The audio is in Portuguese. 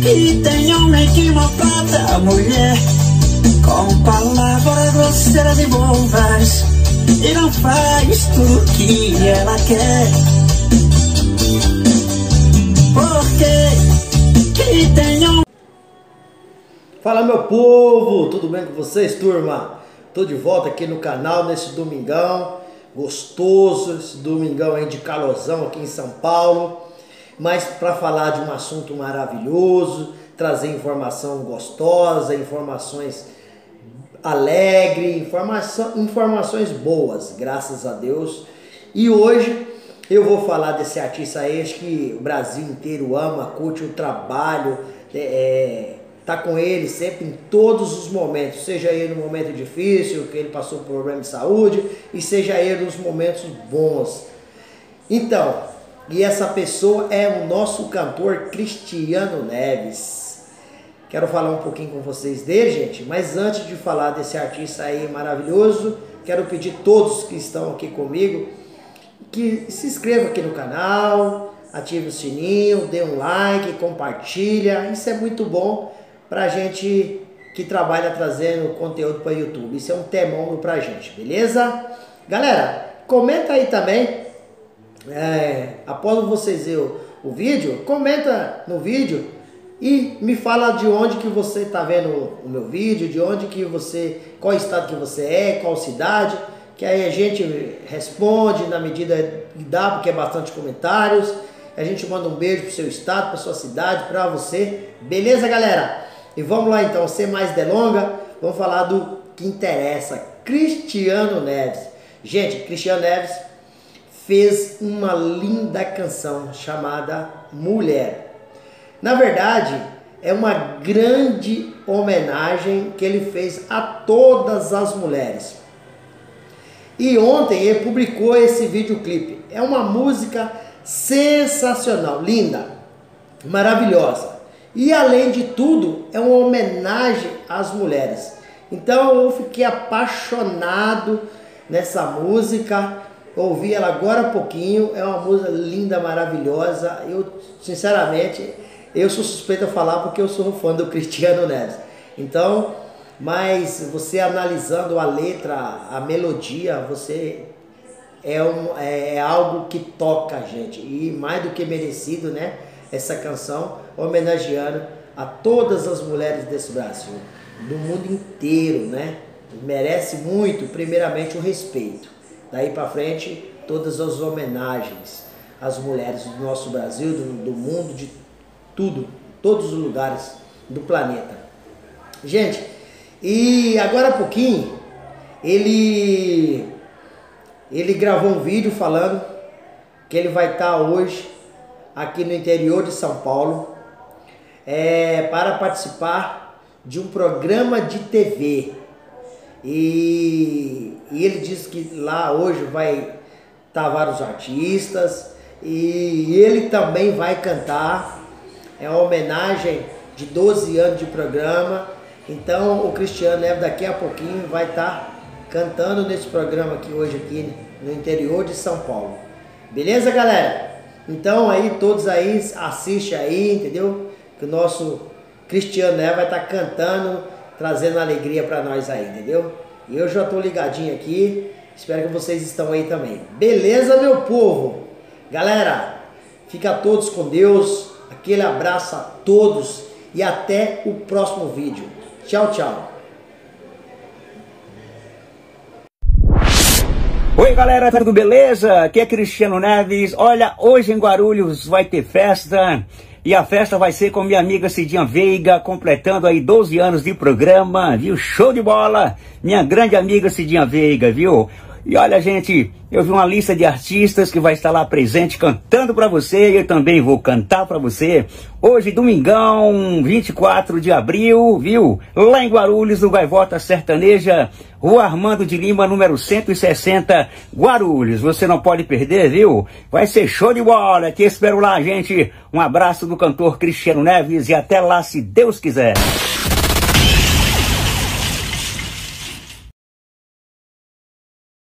E tem homem que maltrata a mulher com palavras grosseiras e bobas e não faz tudo que ela quer. Porque que tem homem... Fala, meu povo, tudo bem com vocês, turma? Tô de volta aqui no canal nesse domingão gostoso, esse domingão aí de calorzão aqui em São Paulo, mas para falar de um assunto maravilhoso, trazer informação gostosa, informações alegres, informações boas, graças a Deus. E hoje eu vou falar desse artista aí, acho que o Brasil inteiro ama, curte o trabalho, tá com ele sempre em todos os momentos, seja ele no momento difícil, que ele passou por problema de saúde, e seja ele nos momentos bons. Então, e essa pessoa é o nosso cantor Cristiano Neves. Quero falar um pouquinho com vocês dele, gente, mas antes de falar desse artista aí maravilhoso, quero pedir a todos que estão aqui comigo que se inscrevam aqui no canal, ative o sininho, dê um like, compartilha, isso é muito bom pra gente que trabalha trazendo conteúdo para o YouTube. Isso é um temão pra gente, beleza? Galera, comenta aí também, após vocês verem o vídeo, comenta no vídeo e me fala de onde que você tá vendo o meu vídeo, de onde que você, qual estado que você é, qual cidade, que aí a gente responde na medida que dá, porque é bastante comentários. A gente manda um beijo pro seu estado, pra sua cidade, pra você, beleza, galera? E vamos lá então, sem mais delonga, vamos falar do que interessa, Cristiano Neves. Gente, Cristiano Neves fez uma linda canção chamada Mulher. Na verdade, é uma grande homenagem que ele fez a todas as mulheres. E ontem ele publicou esse videoclipe. É uma música sensacional, linda, maravilhosa. E além de tudo, é uma homenagem às mulheres. Então eu fiquei apaixonado nessa música. Ouvi ela agora há pouquinho. É uma música linda, maravilhosa. Eu, sinceramente, eu sou suspeito a falar porque eu sou fã do Cristiano Neves. Então, mas você analisando a letra, a melodia, você é algo que toca a gente. E mais do que merecido, né? Essa canção homenageando a todas as mulheres desse Brasil, do mundo inteiro, né? Merece muito, primeiramente, o respeito. Daí para frente, todas as homenagens às mulheres do nosso Brasil, do mundo, de tudo, todos os lugares do planeta. Gente, e agora há pouquinho, ele gravou um vídeo falando que ele vai estar hoje aqui no interior de São Paulo, para participar de um programa de TV. E ele disse que lá hoje vai estar vários artistas e ele também vai cantar. É uma homenagem de 12 anos de programa. Então o Cristiano Neves daqui a pouquinho vai estar cantando nesse programa aqui hoje aqui no interior de São Paulo. Beleza, galera? Então aí todos aí assistem aí, entendeu? Que o nosso Cristiano Neves vai estar cantando, trazendo alegria para nós aí, entendeu? E eu já tô ligadinho aqui, espero que vocês estão aí também. Beleza, meu povo? Galera, fica todos com Deus, aquele abraço a todos e até o próximo vídeo. Tchau, tchau. Oi galera, tudo beleza? Aqui é Cristiano Neves. Olha, hoje em Guarulhos vai ter festa. E a festa vai ser com minha amiga Cidinha Veiga, completando aí 12 anos de programa, viu? Show de bola! Minha grande amiga Cidinha Veiga, viu? E olha, gente, eu vi uma lista de artistas que vai estar lá presente cantando para você, e eu também vou cantar para você. Hoje, domingão, 24 de abril, viu? Lá em Guarulhos, no Gaivota Sertaneja, Rua Armando de Lima, número 160, Guarulhos. Você não pode perder, viu? Vai ser show de bola. Te espero lá, gente. Um abraço do cantor Cristiano Neves e até lá, se Deus quiser.